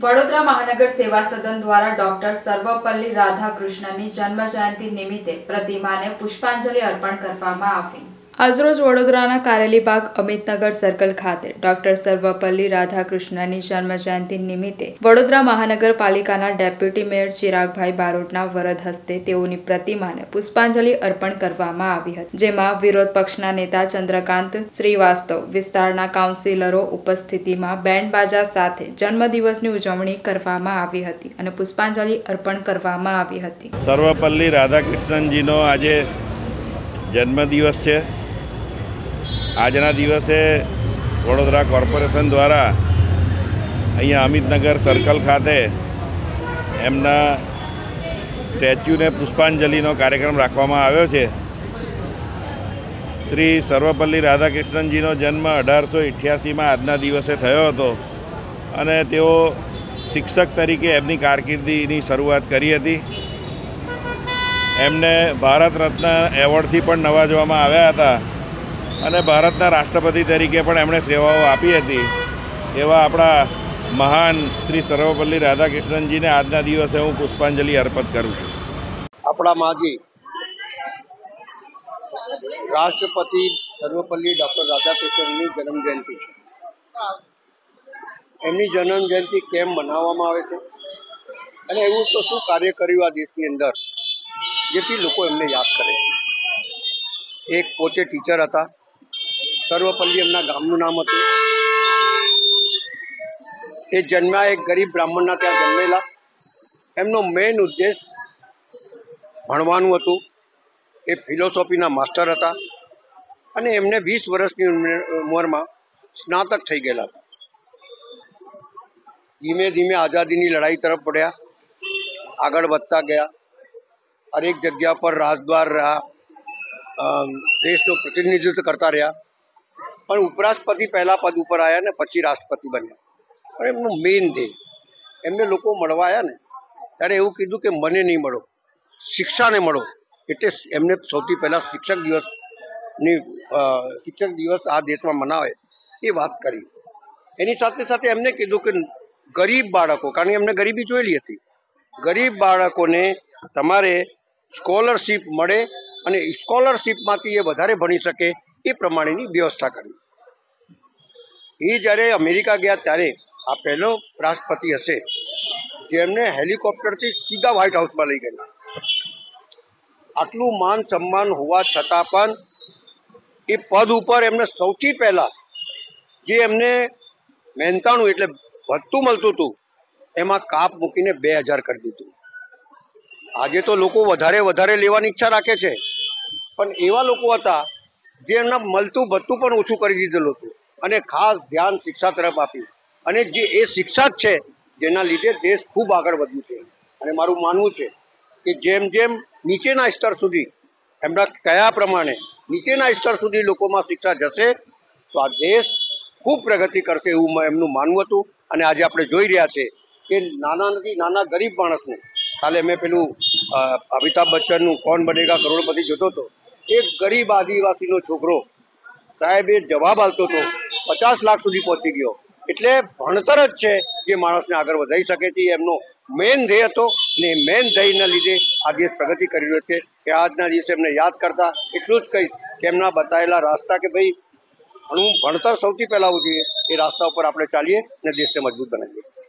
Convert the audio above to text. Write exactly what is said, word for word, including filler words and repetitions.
વડોદરા મહાનગર સેવા સદન દ્વારા ડોક્ટર સર્વપલ્લી રાધાકૃષ્ણનની જન્મ જયંતિ નિમિત્તે પ્રતિમાને પુષ્પાંજલિ અર્પણ કરવામાં આવી। આજરોજ વડોદરાના કારેલીબાગ અમિતનગર સર્કલ ખાતે ડોક્ટર સર્વપલ્લી રાધાકૃષ્ણનની જન્મ જયંતિ નિમિત્તે વડોદરા મહાનગરપાલિકાના ડેપ્યુટી મેયર ચિરાગભાઈ બારોટના વરદ હસ્તે તેઓની પ્રતિમાને પુષ્પાંજલિ અર્પણ કરવામાં આવી હતી, જેમાં વિરોધ પક્ષના નેતા ચંદ્રકાંત શ્રીવાસ્તવ, વિસ્તારના કાઉન્સિલરો ઉપસ્થિતિમાં બેન્ડ બાજા સાથે જન્મદિવસની ઉજવણી કરવામાં આવી હતી અને પુષ્પાંજલિ અર્પણ કરવામાં આવી હતી। સર્વપલ્લી રાધાકૃષ્ણનજીનો આજે જન્મદિવસ છે। આજના દિવસે વડોદરા કોર્પોરેશન દ્વારા અહીંયા અમિતનગર સર્કલ ખાતે એમના સ્ટેચ્યુને પુષ્પાંજલિનો કાર્યક્રમ રાખવામાં આવ્યો છે। શ્રી સર્વપલ્લી રાધાકૃષ્ણનજીનો જન્મ અઢારસો અઠ્યાસીમાં આજના દિવસે થયો હતો અને તેઓ શિક્ષક તરીકે એમની કારકિર્દીની શરૂઆત કરી હતી। એમને ભારત રત્ન એવોર્ડથી પણ નવાજવામાં આવ્યા હતા અને ભારતના રાષ્ટ્રપતિ તરીકે પણ એમણે સેવાઓ આપી હતી। એવા આપણા મહાન શ્રી સર્વપલ્લી રાધાકૃષ્ણનજીને આજના દિવસે હું પુષ્પાંજલિ અર્પિત કરું છું। આપણા માજી રાષ્ટ્રપતિ સર્વપલ્લી ડૉક્ટર રાધાકૃષ્ણનની જન્મ જયંતિ છે। એમની જન્મ જયંતિ કેમ મનાવવામાં આવે છે અને એવું તો શું કાર્ય કર્યું આ દેશની અંદર જેથી લોકો એમને યાદ કરે છે। એક પોતે ટીચર હતા, સર્વપલ્લી એમના ગામનું નામ હતું। એ જન્મ્યા એક ગરીબ બ્રાહ્મણના ત્યાં જન્મેલા। એમનો મેઇન ઉદ્દેશ ભણવાનું હતું। એ ફિલોસોફીના માસ્ટર હતા અને એમને વીસ વર્ષની ઉંમરમાં સ્નાતક થઈ ગયેલા હતા। ધીમે ધીમે આઝાદીની લડાઈ તરફ પડ્યા, આગળ વધતા ગયા, હરેક જગ્યા પર રાજદ્વાર રહ્યા, દેશનું પ્રતિનિધિત્વ કરતા રહ્યા, પણ ઉપરાષ્ટ્રપતિ પહેલા પદ ઉપર આવ્યા ને પછી રાષ્ટ્રપતિ બન્યા। પણ એમનું મેઇન ધ્યેય, એમને લોકો મળવા આવ્યા ને ત્યારે એવું કીધું કે મને નહીં મળો, શિક્ષાને મળો। એટલે એમને સૌથી પહેલાં શિક્ષક દિવસની શિક્ષક દિવસ આ દેશમાં મનાવે એ વાત કરી। એની સાથે સાથે એમને કીધું કે ગરીબ બાળકો, કારણ કે એમને ગરીબી જોયેલી હતી, ગરીબ બાળકોને તમારે સ્કોલરશીપ મળે અને સ્કોલરશીપમાંથી એ વધારે ભણી શકે એ પ્રમાણેની વ્યવસ્થા કરી। એ જ્યારે અમેરિકા ગયા ત્યારે આ પહેલો રાષ્ટ્રપતિ હશે જેમને હેલિકોપ્ટરથી સીધા વ્હાઇટ હાઉસમાં લઈ ગયેલા। આટલું માન સન્માન હોવા છતાં પણ એ પદ ઉપર એમને સૌથી પહેલાં જે એમને મહેનતાણું એટલે વધતું મળતું હતું એમાં કાપ મૂકીને બે હજાર કરી દીધું। આજે તો લોકો વધારે વધારે લેવાની ઈચ્છા રાખે છે, પણ એવા લોકો હતા જે એમના મળતું ભથ્થું પણ ઓછું કરી દીધેલું હતું અને ખાસ ધ્યાન શિક્ષા તરફ આપ્યું। અને જે એ શિક્ષા જ છે જેના લીધે દેશ ખૂબ આગળ વધ્યું છે। અને મારું માનવું છે કે જેમ જેમ નીચેના સ્તર સુધી એમના કયા પ્રમાણે નીચેના સ્તર સુધી લોકોમાં શિક્ષા જશે તો આ દેશ ખૂબ પ્રગતિ કરશે એવું એમનું માનવું હતું। અને આજે આપણે જોઈ રહ્યા છે કે નાનાથી નાના ગરીબ માણસને, કાલે મેં પેલું અમિતાભ બચ્ચનનું કૌન બનેગા કરોડપતિ જોતો હતો, એક ગરીબ આદિવાસીનો છોકરો સાહેબ એ જવાબ આપતો હતો, પચાસ લાખ સુધી પહોંચી ગયો। એટલે ભણતર જ છે જે માણસને આગળ વધારી શકે છે, એમનો મેઇન ધ્યેય હતો અને એ મેઇન ધ્યેયના લીધે આ દેશ પ્રગતિ કરી રહ્યો છે। કે આજના દિવસે એમને યાદ કરતા એટલું જ કહીશ કે એમના બતાવેલા રાસ્તા કે ભાઈ ભણવું ભણતર સૌથી પહેલાં આવવું જોઈએ, એ રાસ્તા ઉપર આપણે ચાલીએ અને દેશને મજબૂત બનાવીએ।